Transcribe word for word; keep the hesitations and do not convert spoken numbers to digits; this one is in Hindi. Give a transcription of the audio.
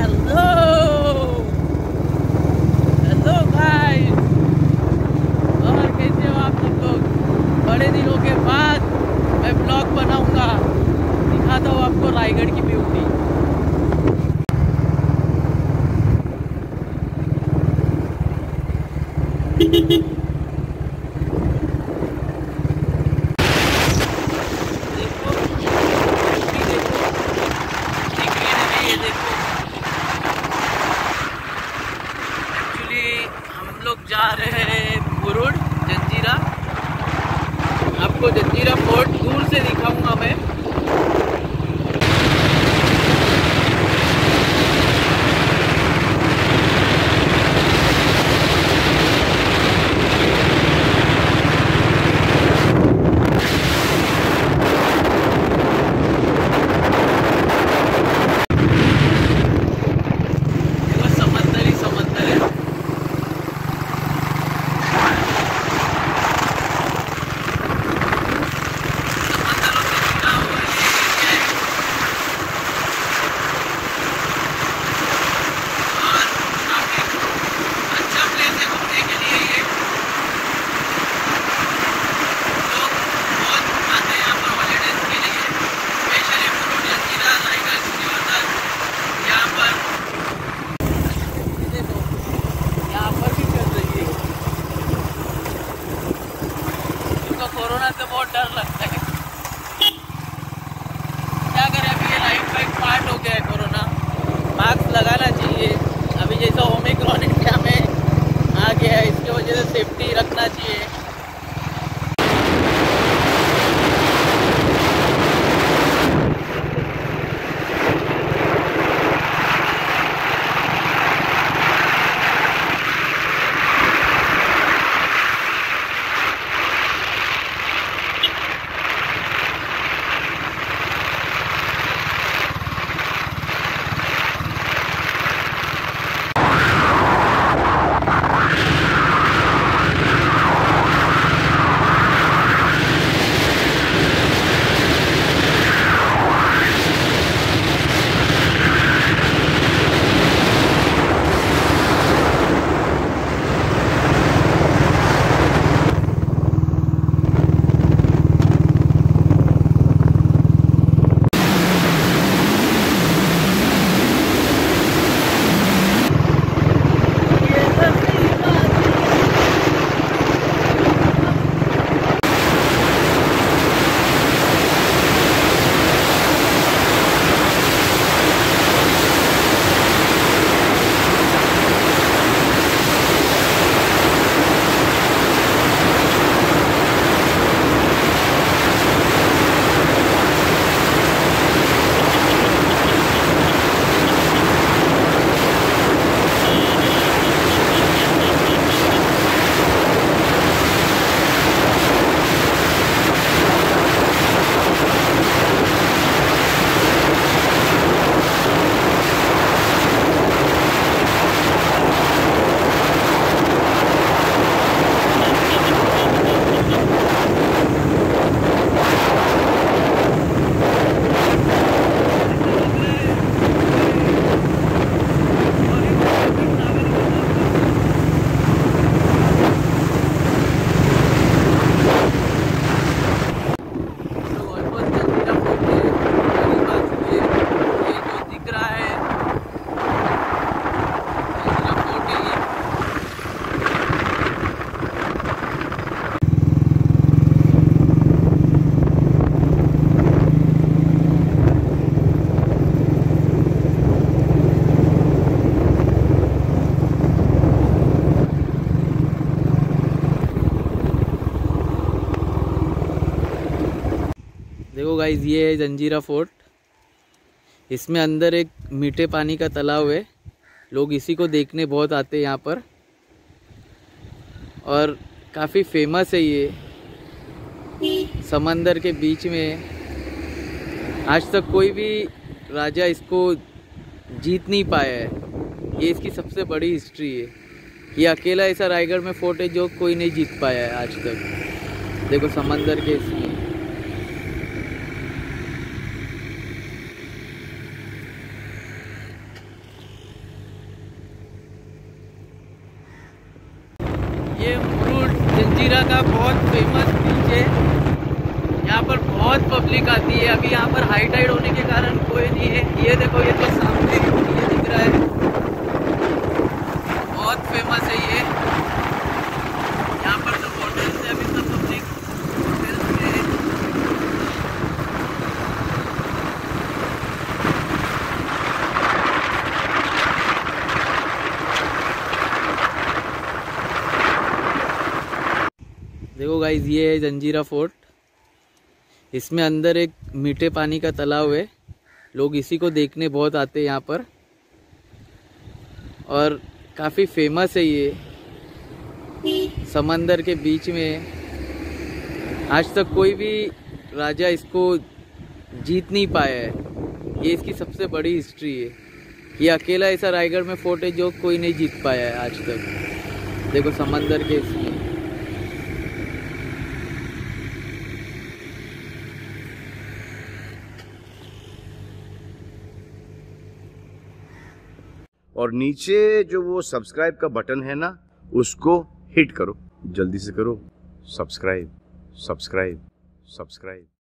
हेलो हेलो गाइस, और कैसे हो आप सब लोग। बड़े दिनों के बाद मैं ब्लॉग बनाऊंगा, दिखाता हूँ आपको रायगढ़ की ब्यूटी। देखो ब्यूटी, देखो कितनी ग्रीन है ये देखो। एक्चुअली हम लोग जा रहे हैं मुरुड जंजीरा। आपको जंजीरा फोर्ट दूर से दिखाऊंगा मैं। कोरोना से बहुत डर लगता है, क्या करें। अभी ये लाइफ का एक पार्ट हो गया है कोरोना। मास्क लगाना चाहिए। अभी जैसा ओमिक्रॉन इंडिया में आ गया है, इसकी वजह से सेफ्टी रखना चाहिए। देखो गाइस, ये है जंजीरा फोर्ट। इसमें अंदर एक मीठे पानी का तालाब है। लोग इसी को देखने बहुत आते हैं यहाँ पर, और काफ़ी फेमस है ये। समंदर के बीच में आज तक कोई भी राजा इसको जीत नहीं पाया है। ये इसकी सबसे बड़ी हिस्ट्री है। ये अकेला ऐसा रायगढ़ में फोर्ट है जो कोई नहीं जीत पाया है आज तक। देखो समंदर के इसमें ये फ्रूट जंजीरा का बहुत फेमस बीच है। यहाँ पर बहुत पब्लिक आती है। अभी यहाँ पर हाई टाइड होने के कारण कोई नहीं है। ये देखो, ये तो सामने ये दिख रहा है, बहुत फेमस है ये। यहाँ पर जो होटल्स है, अभी सब पब्लिक होटल्स में है। देखो गाइस, ये है जंजीरा फोर्ट। इसमें अंदर एक मीठे पानी का तालाब है। लोग इसी को देखने बहुत आते हैं यहाँ पर, और काफ़ी फेमस है ये। समंदर के बीच में आज तक कोई भी राजा इसको जीत नहीं पाया है। ये इसकी सबसे बड़ी हिस्ट्री है। ये अकेला ऐसा रायगढ़ में फोर्ट है जो कोई नहीं जीत पाया है आज तक। देखो समंदर के इसमें। और नीचे जो वो सब्सक्राइब का बटन है ना, उसको हिट करो, जल्दी से करो। Subscribe subscribe subscribe.